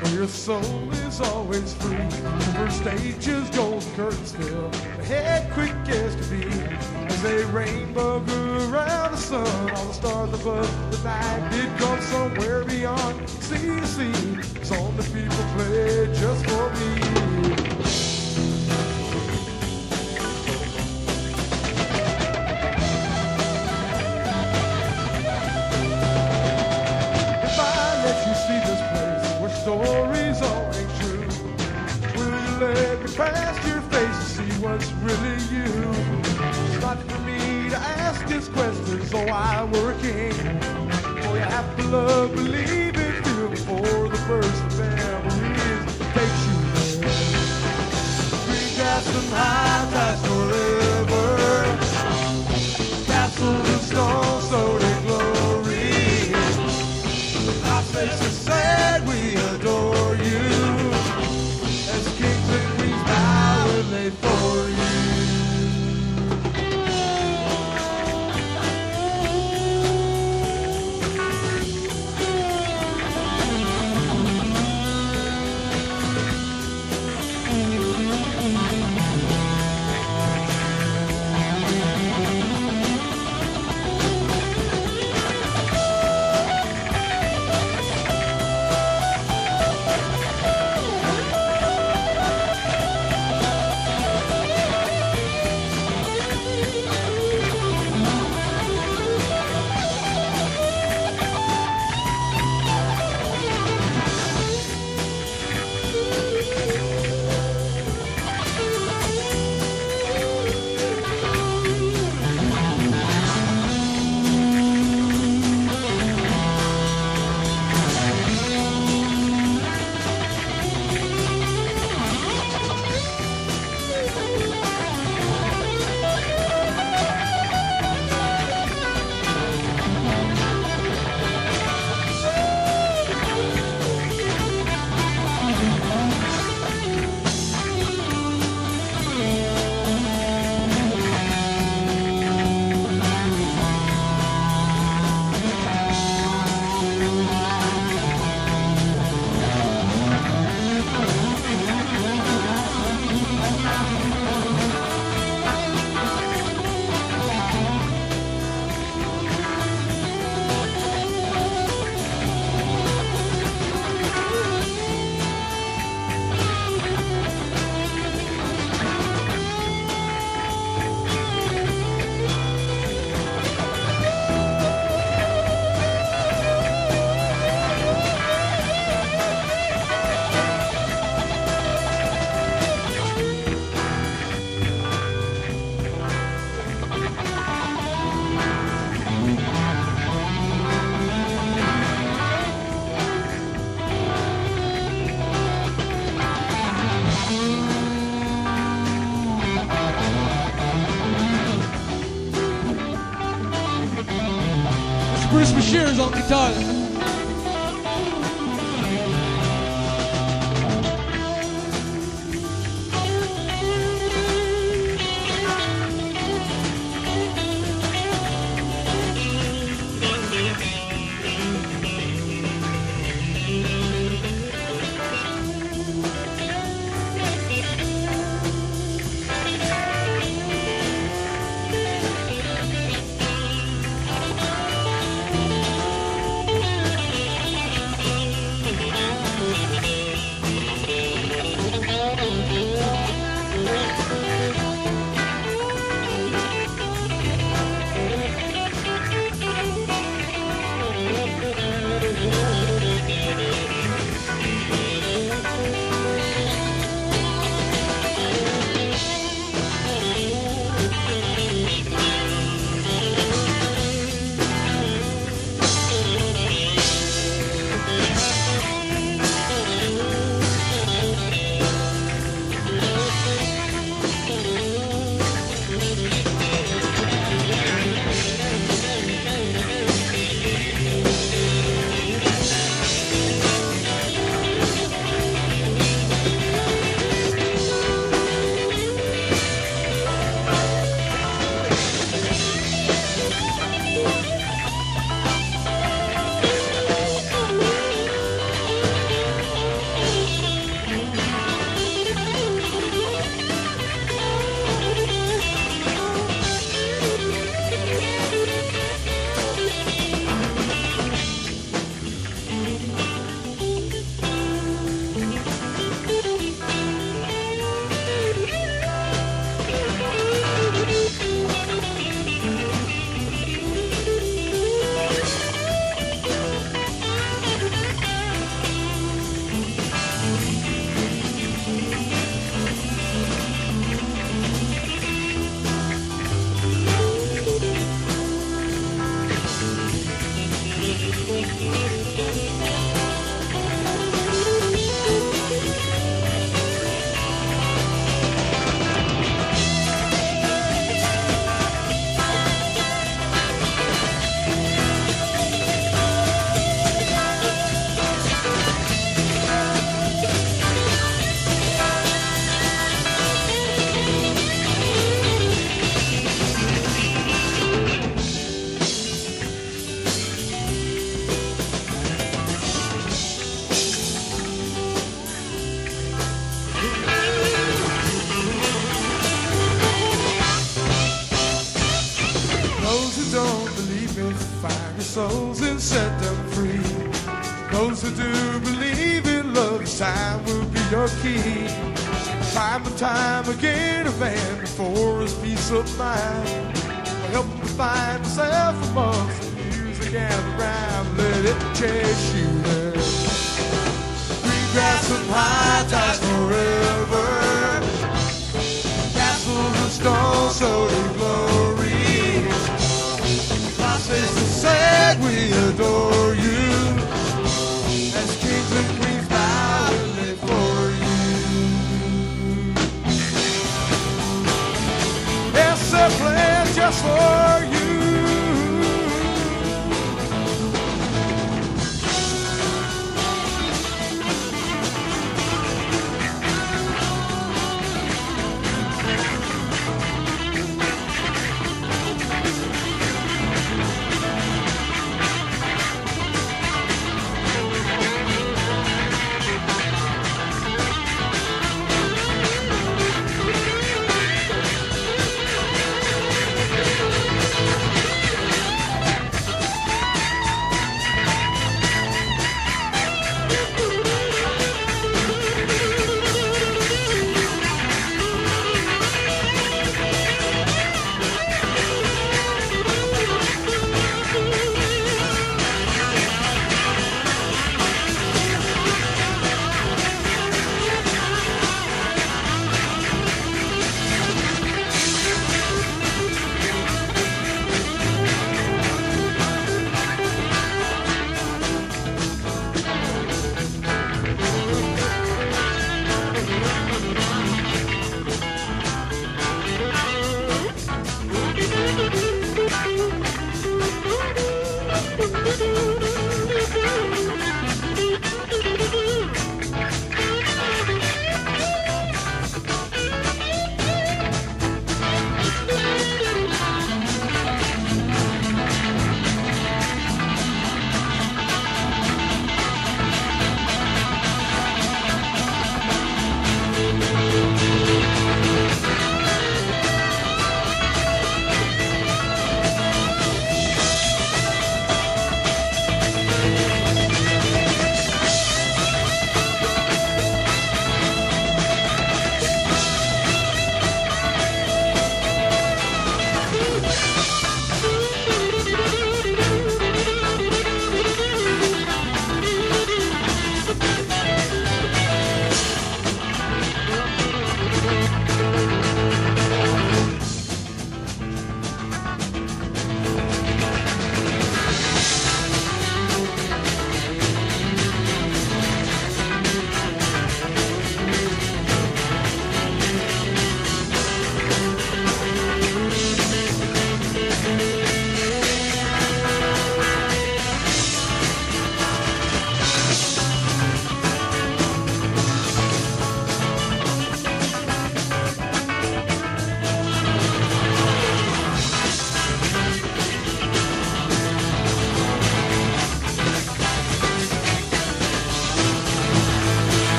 where your soul is always free. Over stages, golden curtains fill, the head quick as to be. As a rainbow grew around the sun, all the stars above the night did come somewhere beyond sea to sea. Song the people played just for me. Stories all ain't true. Will you let me past your face to see what's really you? It's not for me to ask these questions, so I were a king. For you have to love, believe it, feel before the burst of memories takes you there. Green grass and high tides forever. Castles of stone, so they glory. Our faces said we adore you, as kings and queens bow and lay for you. Brashear on guitar. time will be your key. Time and time again, a man for his peace of mind will help him find himself amongst the music and the rhyme. Let it chase you there. Green grass and high tides forever. Castles of stone, so they glory. Lost is the sad, we adore you. As kings and queens bow and live for you. Yes, a plan just for